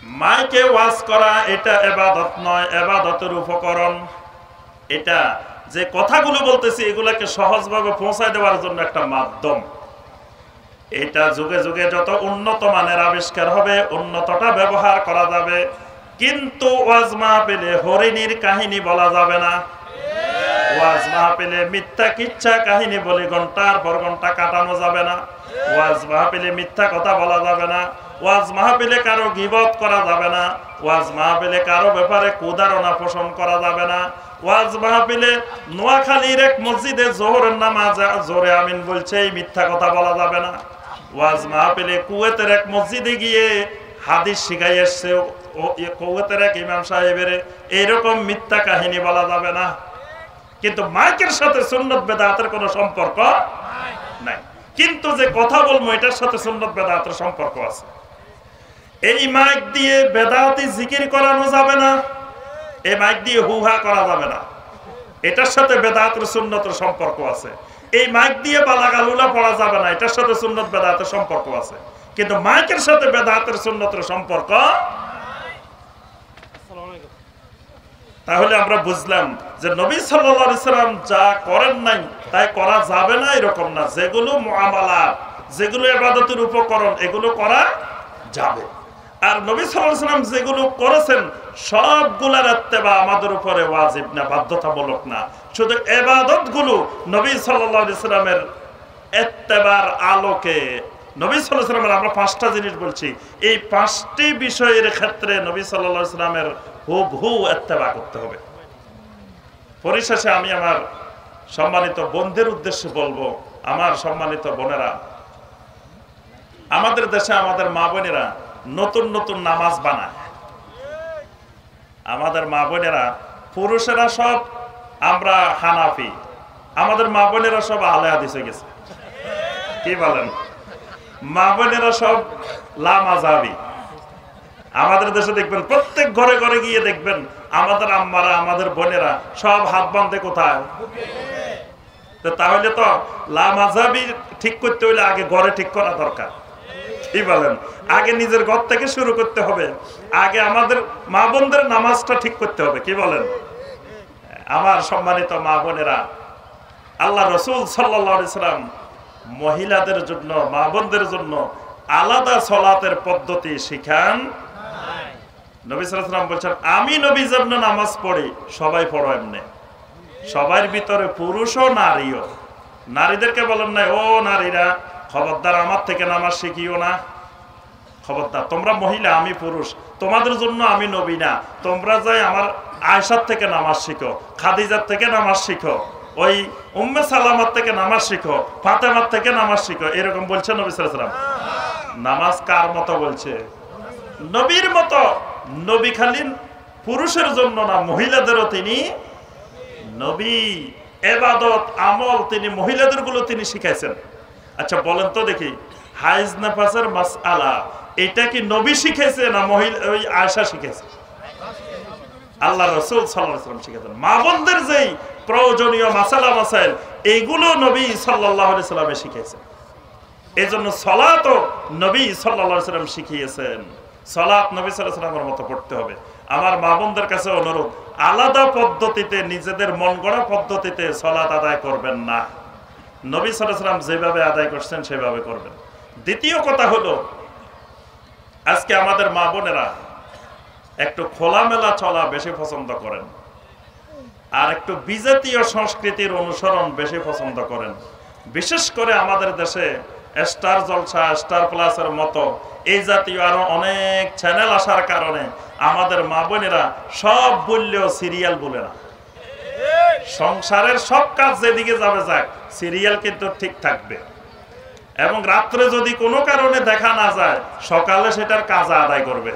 মাইকে ওয়াজ করা এটা ইবাদত নয়, ইবাদতের উপকরণ। এটা যে কথাগুলো বলতেছি এগুলাকে সহজভাবে পৌঁছায় দেওয়ার জন্য একটা মাধ্যম। এটা যুগে যুগে যত উন্নত মানের আবিষ্কার হবে উন্নতটা ব্যবহার করা যাবে, কিন্তু ওয়াজ মাহফিলে হরিণীর কাহিনী বলা যাবে না। ওয়াজ মাহফিলে মিথ্যা কিচ্ছা কাহিনী বলে ঘন্টার পর ঘন্টা কাটানো যাবে না। ওয়াজ মাহফিলে মিথ্যা কথা বলা যাবে না। ওয়াজ মাহফিলে কারো গীবত করা যাবে না। ওয়াজ মাহফিলে কারো ব্যাপারে কুধারণা পোষণ করা যাবে না। ওয়াজ মাহফিলে নোয়াখালীর এক মসজিদে জোহরের নামাজ জোরে আমিন বলছে এই মিথ্যা কথা বলা যাবে না। ওয়াজ মাহফিলে কুয়েতের এক মসজিদে গিয়ে হাদিস শিখাই এসছে কুয়েতের এক ইমাম সাহেবের, এইরকম মিথ্যা কাহিনী বলা যাবে না। কিন্তু মাইকের সাথে সুন্নত বেদাতের কোনো সম্পর্ক নাই, কিন্তু যে কথা বলবো এটার সাথে সুন্নত বেদাতের সম্পর্ক আছে। এই মাইক দিয়ে বেদাতি জিকির করানো যাবে না, এই মাইক দিয়ে হুহা করা যাবে না, এটার সাথে বেদাতের সুন্নতের সম্পর্ক আছে। এই মাইক দিয়ে বালাগালুলা পড়া যাবে না, এটার সাথে সুন্নত বেদাতের সম্পর্ক আছে, কিন্তু মাইকের সাথে বেদাতের সুন্নতের সম্পর্ক। তাহলে আমরা বুঝলাম যে নবী সাল্লাল্লাহু আলাইহি সাল্লাম যা করেন নাই তাই করা যাবে না এরকম না। যেগুলো মুআমালাত, যেগুলো ইবাদতের উপকরণ, এগুলো করা যাবে। আর নবী সাল্লাল্লাহু আলাইহি সাল্লাম যেগুলো করেছেন সবগুলোর ইত্তেবা আমাদের উপরে ওয়াজিব না, বাধ্যতামূলক না। শুধু ইবাদতগুলো নবী সাল্লাল্লাহু আলাইহি সাল্লামের ইত্তেবার আলোকে, নবী সাল্লাল্লাহু আলাইহি সাল্লামের আমরা পাঁচটা জিনিস বলছি, এই পাঁচটি বিষয়ের ক্ষেত্রে নবী সাল্লাল্লাহু আলাইহি সাল্লামের হুবহু ইত্তেবা করতে হবে। পরিশেষে আমি আমার সম্মানিত বোনদের উদ্দেশ্যে বলবো, আমার সম্মানিত বোনেরা, আমাদের দেশে আমাদের মা বোনেরা নতুন নতুন নামাজ বানায়। আমাদের মা বোনেরা, পুরুষেরা সব আমরা হানাফি, আমাদের মা বোনেরা সব আহলে হাদিস হয়ে গেছে। কি বলেন? মা বোনেরা সব লামাযাবি। আমাদের দেশে দেখবেন প্রত্যেক ঘরে ঘরে গিয়ে দেখবেন আমাদের আম্মারা, আমাদের বোনেরা সব হাত বাঁধে কোথায়? তাহলে তো লামাযাবি ঠিক করতে হইলে আগে ঘরে ঠিক করা দরকার। কি বলেন? আগে নিজের ঘর থেকে শুরু করতে হবে, আগে আমাদের মা বোনদের নামাজটা ঠিক করতে হবে। কি বলেন? আমার সম্মানিত মা বোনেরা, আল্লাহ রাসূল সাল্লাল্লাহু আলাইহি সাল্লাম মহিলাদের জন্য, মা বোনদের জন্য আলাদা সালাতের পদ্ধতি শিখান। নবী সাল্লাল্লাহু আলাইহি সাল্লাম বলছেন, আমি নবী যেমন নামাজ পড়ি সবাই পড়ো এমনি। সবার ভিতরে পুরুষও নারীও। নারীদেরকে বলেন না ও নারীরা খবরদার আমার থেকে নামাজ শিখিও না, খবরদার তোমরা মহিলা আমি পুরুষ, তোমাদের জন্য আমি নবী না, তোমরা যাই আমার আয়েশার থেকে নামাজ শিখো, খাদিজার থেকে নামাজ শিখো, ওই উম্মে সালামার থেকে নামাজ শিখো, ফাতেমার থেকে নামাজ শিখো, এরকম বলছে নবী সাল্লাল্লাহু আলাইহি সাল্লাম। নামাজ কার মতো বলছে? নবীর মতো। নবী খালি পুরুষের জন্য না, মহিলাদেরও তিনি নবী। ইবাদত আমল তিনি মহিলাদের গুলো তিনি শিখাইছেন। আচ্ছা বলেন তো দেখি, হাইজ নাফাসের মাসআলা এটা কি নবী শিখাইছে না মহিলা ওই আয়েশা শিখাইছে? আল্লাহ রাসূল সাল্লাল্লাহু আলাইহি ওয়াসাল্লাম শিখাতেন। মা বোনদের যেই প্রয়োজনীয় মাসালা মাসাইল এইগুলো নবী সাল্লাল্লাহু আলাইহি ওয়াসাল্লাম শিখাইছেন। এজন্য সালাতও নবী সাল্লাল্লাহু আলাইহি ওয়াসাল্লাম শিখিয়েছেন। সালাত নবী সাল্লাল্লাহু আলাইহি ওয়াসাল্লামের মতো পড়তে হবে। আমার মা বোনদের কাছে অনুরোধ, আলাদা পদ্ধতিতে, নিজেদের মন গড়া পদ্ধতিতে সালাত আদায় করবেন না। নবী সাল্লাল্লাহু আলাইহি ওয়াসাল্লাম যেভাবে আদায় করছেন সেভাবে করবেন। দ্বিতীয় কথা হলো, আজকে আমাদের মা বোনেরা একটু খোলামেলা চলা বেশি পছন্দ করেন, আর একটু বিজাতীয় সংস্কৃতির অনুসরণ বেশি পছন্দ করেন। বিশেষ করে আমাদের দেশে স্টার জলসা, স্টার প্লাসের মতো এই জাতীয় আরো অনেক চ্যানেল আসার কারণে আমাদের মা বোনেরা সব বললেও সিরিয়াল বলে না। সংসারের সব কাজ যেদিকে যাবে যাক, সিরিয়াল কিন্তু ঠিক থাকবে। এবং রাত্রে যদি কোনো কারণে দেখা না যায়, সকালে সেটার কাজ আদায় করবে।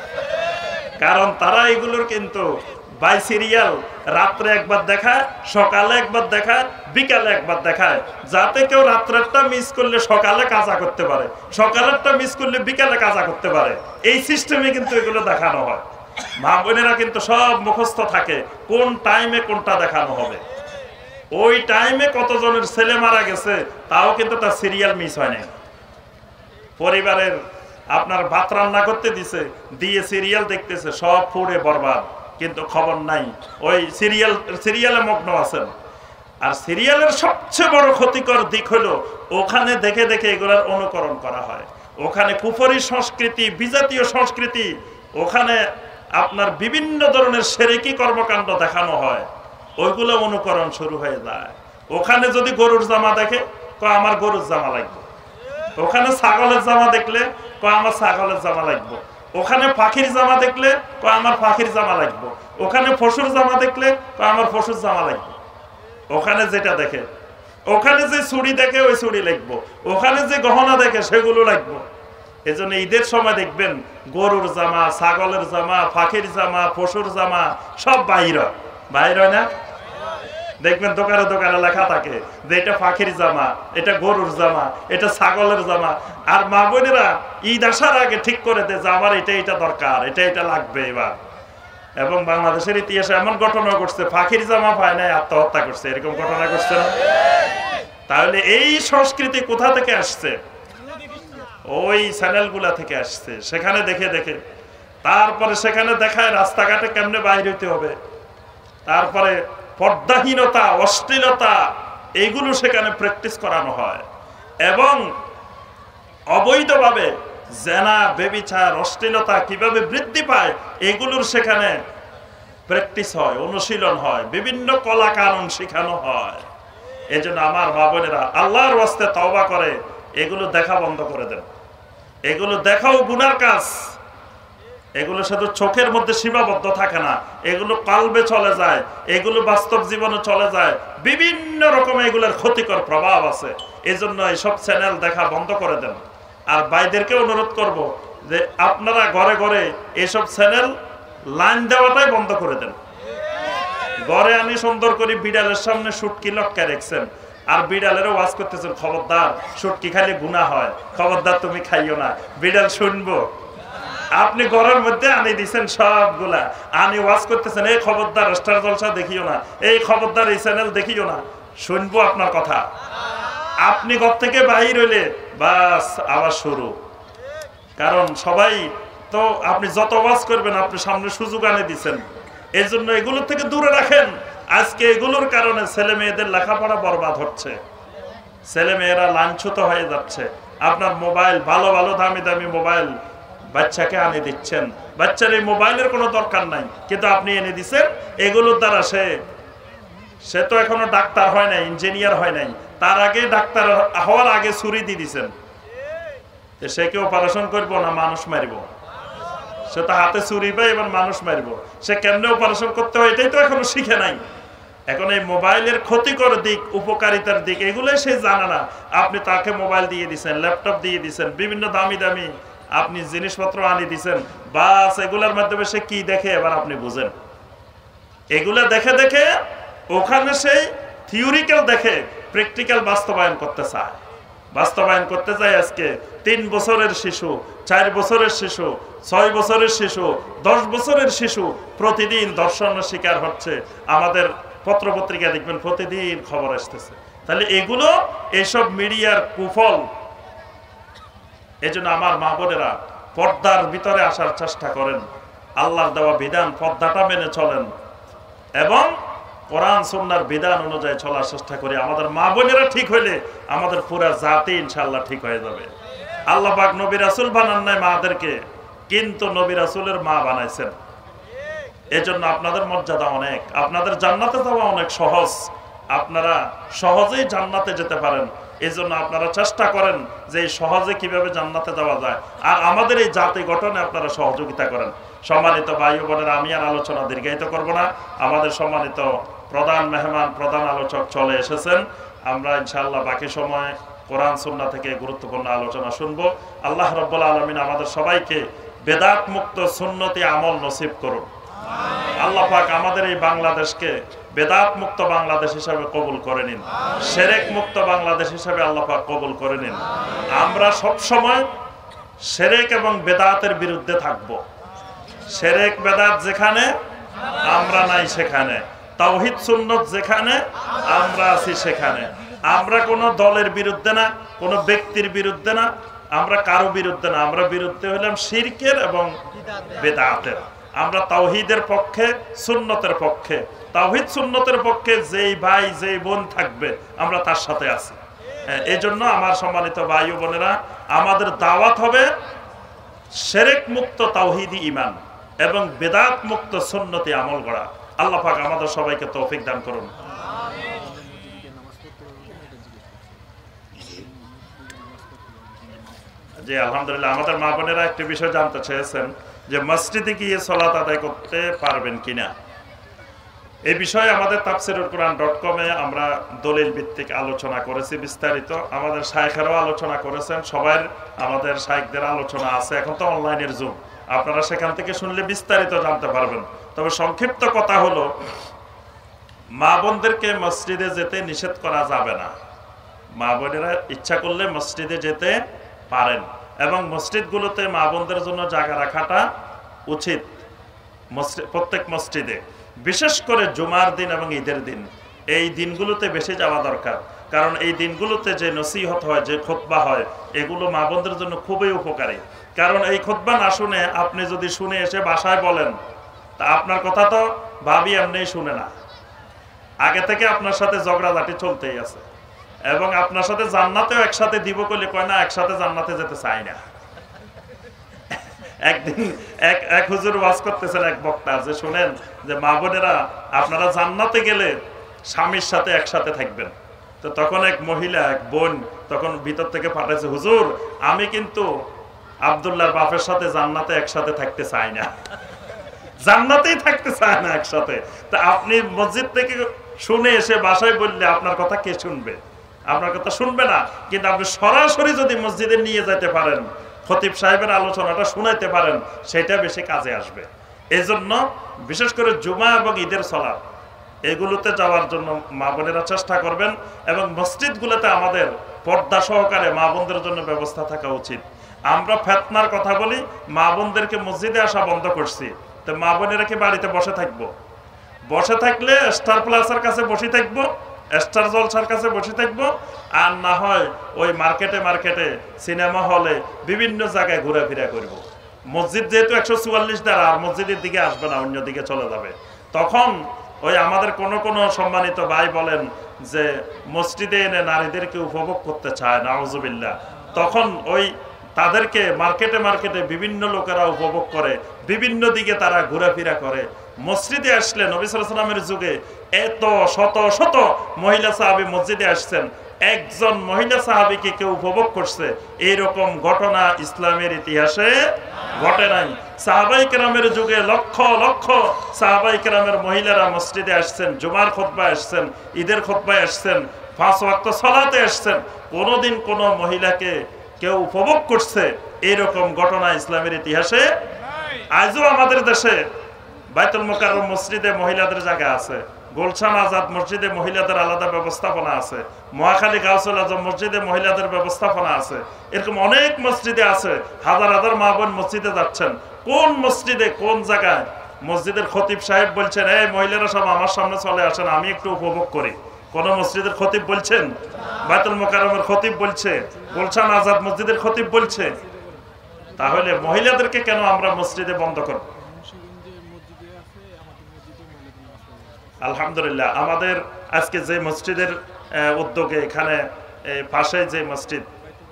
কারণ তারা এগুলোর কিন্তু বাই সিরিয়াল রাত্রে একবার দেখায়, সকালে একবার দেখায়, বিকালে একবার দেখায়, যাতে কেউ রাত্রেরটা মিস করলে সকালে কাজা করতে পারে, সকালেরটা মিস করলে বিকালে কাজা করতে পারে। এই সিস্টেমে কিন্তু এগুলো দেখানো হয়। মা বোনেরা কিন্তু সব মুখস্থ থাকে কোন টাইমে কোনটা দেখানো হবে। ওই টাইমে কতজনের ছেলে মারা গেছে তাও কিন্তু তার সিরিয়াল মিস হয় না। পরিবারের আপনার ভাত রান্না করতে দিছে, দিয়ে সিরিয়াল দেখতেছে, সব পুড়ে বরবাদ, কিন্তু খবর নাই, ওই সিরিয়ালে মগ্ন আছেন। আর সিরিয়ালের সবচেয়ে বড় ক্ষতিকর দিক হলো ওখানে দেখে দেখে এগুলোর অনুকরণ করা হয়। ওখানে কুফরি সংস্কৃতি, বিজাতীয় সংস্কৃতি, ওখানে আপনার বিভিন্ন ধরনের শিরকি কর্মকাণ্ড দেখানো হয়, ওইগুলো অনুকরণ শুরু হয়ে যায়। ওখানে যদি গরুর জামা দেখে, কয় আমার গরুর জামা লাগবে। ওখানে ছাগলের জামা দেখলে কয় আমার ছাগলের জামা লাগবে। ওখানে পাখির জামা দেখলে কয় আমার পাখির জামা লাগবে। ওখানে পশুর জামা দেখলে কয় আমার পশুর জামা লাগবে। ওখানে যেটা দেখে, ওখানে যে চুড়ি দেখে ওই চুড়ি লাগবো, ওখানে যে গহনা দেখে সেগুলো লাগবো। এজন্য ঈদের সময় দেখবেন গরুর জামা, ছাগলের জামা, পাখির জামা, পশুর জামা সব বাহির হয় না? দেখবেন দোকানে দোকানে লেখা থাকে যে এটা পাখির জামা, এটা গরুর জামা, এটা ছাগলের জামা। আর মা বোনেরা ঈদ আসার আগে ঠিক করে দেয় যে আমার এটা দরকার, এটা লাগবে এবার। এবং বাংলাদেশের ইতিহাসে এমন ঘটনা ঘটছে, পাখির জামা পায় নাই, আত্মহত্যা করছে, এরকম ঘটনা ঘটছে না? তাহলে এই সংস্কৃতি কোথা থেকে আসছে? ওই চ্যানেলগুলা থেকে আসছে। সেখানে দেখে দেখে তারপরে সেখানে দেখায় রাস্তাঘাটে কেমনে বাইরে হইতে হবে, তারপরে পর্দাহীনতা, অশ্লীলতা, এইগুলো সেখানে প্র্যাকটিস করানো হয়। এবং অবৈধভাবে জেনা, ব্যভিচার, অশ্লীলতা কিভাবে বৃদ্ধি পায় এগুলোর সেখানে প্র্যাকটিস হয়, অনুশীলন হয়, বিভিন্ন কলা কানুন শেখানো হয়। এজন্য আমার মা বোনেরা আল্লাহর ওয়াস্তে তওবা করে এগুলো দেখা বন্ধ করে দেন। এগুলো দেখাও গুনার কাজ। এগুলো শুধু চোখের মধ্যে সীমাবদ্ধ থাকে না, এগুলো কালবে চলে যায়, এগুলো বাস্তব জীবনে চলে যায়। বিভিন্ন রকম এগুলোর ক্ষতিকর প্রভাব আছে। এজন্য এইসব চ্যানেল দেখা বন্ধ করে দেন। আর ভাইদেরকে অনুরোধ করব যে আপনারা ঘরে ঘরে এসব চ্যানেল লাইন দেওয়াটাই বন্ধ করে দেন। ঘরে আমি সুন্দর করে বিড়ালের সামনে শুটকি লটকা রেখেছেন, আর বিড়ালেরও ওয়াজ করতেছেন খবরদার শুটকি খাইলে গুনাহ হয়, খবরদার তুমি খাইও না, বিড়াল শুনবো। আপনি ঘরের মধ্যে আনি দিচ্ছেন সবগুলা, আনি ওয়াজ করতেছেন এই খবরদার স্টার জলসা দেখিও না, এই খবরদার এই চ্যানেল দেখিও না, শুনবো আপনার কথা। আপনি ঘর থেকে বাহির হইলে বাস আবার শুরু। কারণ সবাই তো আপনি যত ওয়াজ করবেন আপনি সামনে সুযোগ আনে দিচ্ছেন। এই জন্য এগুলো থেকে দূরে রাখেন। আজকে এগুলোর কারণে ছেলে মেয়েদের লেখাপড়া বরবাদ হচ্ছে, ছেলে মেয়েরা লাঞ্ছিত হয়ে যাচ্ছে। আপনার মোবাইল, ভালো ভালো দামি দামি মোবাইল বাচ্চাকে আনে দিচ্ছেন, বাচ্চার এই মোবাইলের কোনো দরকার নাই, কিন্তু আপনি এনে দিচ্ছেন। এগুলোর দ্বারা সে তো এখনো ডাক্তার হয় নাই, ইঞ্জিনিয়ার হয় নাই, তার আগে ডাক্তার হওয়ার আগে ছুরি দিয়ে দিচ্ছেন। সে কি অপারেশন করবো না মানুষ মারিব? সে তো হাতে ছুরি পায়, এবার মানুষ মারিব। সে কেমনে অপারেশন করতে হয় এটাই তো এখনো শিখে নাই। এখন এই মোবাইলের ক্ষতিকর দিক, উপকারিতার দিক এগুলোই সে জানে না। আপনি তাকে মোবাইল দিয়ে দিচ্ছেন, ল্যাপটপ দিয়ে দিচ্ছেন, বিভিন্ন দামি দামি আপনি জিনিসপত্র আনি দিচ্ছেন, বাস এগুলোর মাধ্যমে সে কি দেখে এবার আপনি বুঝেন। এগুলা দেখে দেখে ওখানে সেই থিওরিক্যাল দেখে প্র্যাকটিক্যাল বাস্তবায়ন করতে চায়। বাস্তবায়ন করতে চায় আজকে 3 বছরের শিশু, 4 বছরের শিশু, 6 বছরের শিশু, 10 বছরের শিশু প্রতিদিন ধর্ষণের শিকার হচ্ছে। আমাদের পত্রপত্রিকা দেখবেন প্রতিদিন খবর আসতেছে। তাহলে এগুলো এইসব মিডিয়ার কুফল। এজন্য আমার মা বোনেরা পর্দার ভিতরে আসার চেষ্টা করেন, আল্লাহর দেওয়া বিধান পর্দাটা মেনে চলেন এবং কোরআন সুন্নাহর বিধান অনুযায়ী চলার চেষ্টা করি। আমাদের মা বোনেরা ঠিক হইলে আমাদের পুরো জাতি ইনশাআল্লাহ ঠিক হয়ে যাবে। আল্লাহ পাক নবী রাসূল বানান নাই মাদেরকে, কিন্তু নবী রাসূলের মা বানাইছেন। এজন্য আপনাদের মর্যাদা অনেক, আপনাদের জান্নাতে যাওয়া অনেক সহজ, আপনারা সহজেই জান্নাতে যেতে পারেন। এজন্য আপনারা চেষ্টা করেন যে সহজে কিভাবে জান্নাতে যাওয়া যায়, আর আমাদের এই জাতি গঠনে আপনারা সহযোগিতা করেন। সম্মানিত ভাই ও বোনেরা, আমি আর আলোচনা দীর্ঘায়িত করব না। আমাদের সম্মানিত প্রধান মেহমান, প্রধান আলোচক চলে এসেছেন। আমরা ইনশাআল্লাহ বাকি সময় কোরআন সুন্নাহ থেকে গুরুত্বপূর্ণ আলোচনা শুনবো। আল্লাহ রাব্বুল আলামিন আমাদের সবাইকে বেদাত মুক্ত সুন্নতি আমল নসিব করুন। আল্লাহ পাক আমাদের এই বাংলাদেশকে বেদাত মুক্ত বাংলাদেশ হিসাবে কবুল করে নিন, শিরক মুক্ত বাংলাদেশ হিসাবে আল্লাহ পাক কবুল করে নিন। আমরা সব সময় শিরক এবং বেদাতের বিরুদ্ধে থাকব। শিরক বেদাত যেখানে আমরা নাই সেখানে, তাওহীদ সুন্নাত যেখানে আমরা আছি সেখানে। আমরা কোনো দলের বিরুদ্ধে না, কোনো ব্যক্তির বিরুদ্ধে না, আমরা কারো বিরুদ্ধে না, আমরা বিরুদ্ধে হলাম শিরকের এবং বেদাতের। আমরা তাওহীদের পক্ষে, সুন্নতের পক্ষে। তাওহীদ সুন্নতের পক্ষে যেই ভাই যেই বোন থাকবে আমরা তার সাথে আছি। এই জন্য আমার সম্মানিত ভাই ও বোনেরা, আমাদের দাওয়াত হবে শিরক মুক্ত তাওহীদি ঈমান এবং বেদাত মুক্ত সুন্নতি আমল গড়া। আল্লাহ পাক আমাদের সবাইকে তৌফিক দান করুন। জি আলহামদুলিল্লাহ, আমাদের মা বোনেরা একটি বিষয় জানতে চেয়েছেন যে মসজিদে গিয়ে সালাত আদায় করতে পারবেন কিনা। এই বিষয়ে আমাদের tafsirulquran.com এ আমরা দলিল ভিত্তিক আলোচনা করেছি বিস্তারিত। আমাদের শাইখেরাও আলোচনা করেছেন, সবার আমাদের শাইখদের আলোচনা আছে। এখন তো অনলাইনের যুগ, আপনারা সেখান থেকে শুনলে বিস্তারিত জানতে পারবেন। তবে সংক্ষিপ্ত কথা হলো, মা বোনদেরকে মসজিদে যেতে নিষেধ করা যাবে না। মা বোনেরা ইচ্ছা করলে মসজিদে যেতে পারেন এবং মসজিদগুলোতে মা বোনদের জন্য জায়গা রাখাটা উচিত। প্রত্যেক মসজিদে, বিশেষ করে জুমার দিন এবং ঈদের দিন, এই দিনগুলোতে বেশি যাওয়া দরকার। কারণ এই দিনগুলোতে যে নসিহত হয়, যে খুতবা হয়, এগুলো মা বোনদের জন্য খুবই উপকারী। কারণ এই খুতবা না শুনে আপনি যদি শুনে এসে বাসায় বলেন, তা আপনার কথা তো ভাবি এমনি শুনে না, আগে থেকে আপনার সাথে ঝগড়াঝাটি চলতেই আছে। এবং আপনার সাথে জান্নাতেও একসাথে দিব করলে কয় না, একসাথে জান্নাতে যেতে চাই না। একদিন এক হুজুর ওয়াজ করতেছেন, এক বক্তা, যে শুনেন যে মা বোনেরা আপনারা জান্নাতে গেলে স্বামীর সাথে একসাথে থাকবেন। তো তখন এক মহিলা, এক বোন তখন ভিতর থেকে পাঠাইছে, হুজুর আমি কিন্তু আব্দুল্লাহর বাপের সাথে জান্নাতে একসাথে থাকতে চাই না, জান্নাতেই থাকতে চায় না একসাথে। তা আপনি মসজিদ থেকে শুনে এসে বাসায় বললে আপনার কথা কে শুনবে? আপনার কথা শুনবে না। কিন্তু আপনি সরাসরি যদি মসজিদে নিয়ে যেতে পারেন, খতিব সাহেবের আলোচনাটা শুনাইতে পারেন, সেটা বেশি কাজে আসবে। এই জন্য বিশেষ করে জুমা এবং ঈদের সালাত এগুলোতে যাওয়ার জন্য মা বোনেরা চেষ্টা করবেন। এবং মসজিদগুলোতে আমাদের পর্দা সহকারে মা বোনদের জন্য ব্যবস্থা থাকা উচিত। আমরা ফিতনার কথা বলি, মা বোনদেরকে মসজিদে আসা বন্ধ করছি, তো মা বোনেরা কি বাড়িতে বসে থাকবো? বসে থাকলে স্টার প্লাসের কাছে বসে থাকবো, স্টার জলসার কাছে বসে থাকবো, আর না হয় ওই মার্কেটে মার্কেটে, সিনেমা হলে, বিভিন্ন জায়গায় ঘোরাফেরা করব। মসজিদ যেহেতু 144 দ্বারা, আর মসজিদের দিকে আসবে না, অন্য দিকে চলে যাবে। তখন ওই আমাদের কোন কোন সম্মানিত ভাই বলেন যে মসজিদে এনে নারীদেরকে উপভোগ করতে চায়, নাউজুবিল্লাহ। তখন ওই তাদেরকে মার্কেটে মার্কেটে বিভিন্ন লোকেরা উপভোগ করে, বিভিন্ন দিকে তারা ঘোরাফেরা করে। মসজিদে আসলে নবী সাল্লাল্লাহু আলাইহি ওয়াসাল্লামের যুগে এত শত শত মহিলা সাহাবী মসজিদে আসছেন, একজন মহিলা সাহাবীকে কেউ উপভোগ করছে এইরকম ঘটনা ইসলামের ইতিহাসে ঘটে নাই। সাহাবায়ে কেরামের যুগে লক্ষ লক্ষ সাহাবায়ে কেরামের মহিলারা মসজিদে আসছেন, জুমার খুতবায় আসছেন, ঈদের খুতবায় আসছেন, 5 ওয়াক্ত সালাতে আসছেন। কোনোদিন কোনো মহিলাকে কেউ উপভোগ করছে এইরকম ঘটনা ইসলামের ইতিহাসে আজও আমাদের দেশে বাইতুল মুকাররম মসজিদে মহিলাদের জায়গা আছে, গুলশান আজাদ মসজিদে মহিলাদের আলাদা ব্যবস্থাপনা আছে, মহাখালী গাউসুল আজম মসজিদে মহিলাদের ব্যবস্থাপনা আছে। এরকম অনেক মসজিদে আছে, হাজার হাজার মা বোন মসজিদে যাচ্ছেন। কোন মসজিদে কোন জায়গায় মসজিদের খতিব সাহেব বলছেন, এই মহিলারা সব আমার সামনে চলে আসেন, আমি একটু উপভোগ করি? কোন মসজিদের খতিব বলছেন? বাইতুল মুকাররমের খতিব বলছে, গুলশান আজাদ মসজিদের খতিব বলছে। তাহলে মহিলাদেরকে কেন আমরা মসজিদে বন্ধ করব? আলহামদুলিল্লাহ, আমাদের আজকে যে মসজিদের উদ্যোগে এখানে পাশে যে মসজিদ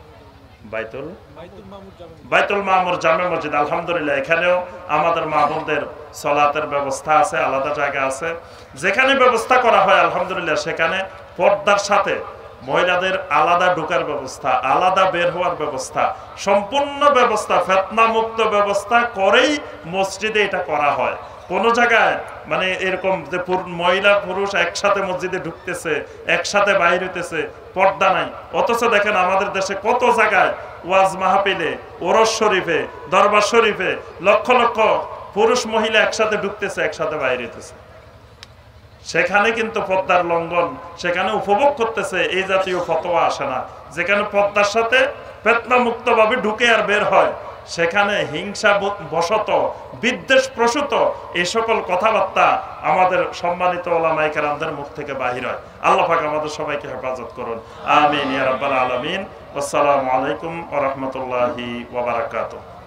বাইতুল মামুর জামে মসজিদ, আলহামদুলিল্লাহ এখানেও আমাদের মা বোনদের সালাতের ব্যবস্থা আছে, আলাদা জায়গা আছে। যেখানে ব্যবস্থা করা হয় আলহামদুলিল্লাহ সেখানে পর্দার সাথে মহিলাদের আলাদা ঢোকার ব্যবস্থা, আলাদা বের হওয়ার ব্যবস্থা, সম্পূর্ণ ব্যবস্থা, ফিতনা মুক্ত ব্যবস্থা করেই মসজিদে এটা করা হয়। কোন জায়গায় মানে এরকম যে মহিলা পুরুষ একসাথে মসজিদে ঢুকতেছে, একসাথে বাইরে হইতেছে, পর্দা নাই। অথচ দেখেন আমাদের দেশে কত জায়গায় ওয়াজ মাহফিলে, ওরস শরীফে, দরবার শরীফে লক্ষ লক্ষ পুরুষ মহিলা একসাথে ঢুকতেছে, একসাথে বাইরে হইতেছে। সেখানে কিন্তু পর্দার লঙ্ঘন, সেখানে উপভোগ করতেছে, এই জাতীয় ফতোয়া আসে না। যেখানে পর্দার সাথে ফিতনা মুক্ত ভাবে ঢুকে আর বের হয়, সেখানে হিংসা বশত বিদ্বেষ প্রসূত এই সকল কথাবার্তা আমাদের সম্মানিত ওলামায়ে কেরামদের মুখ থেকে বাহির হয়। আল্লাহ পাক আমাদের সবাইকে হেফাজত করুন, আমিন ইয়া রাব্বাল আলামিন। আসসালামু আলাইকুম ওয়া রাহমাতুল্লাহি ওয়া বারাকাতুহু।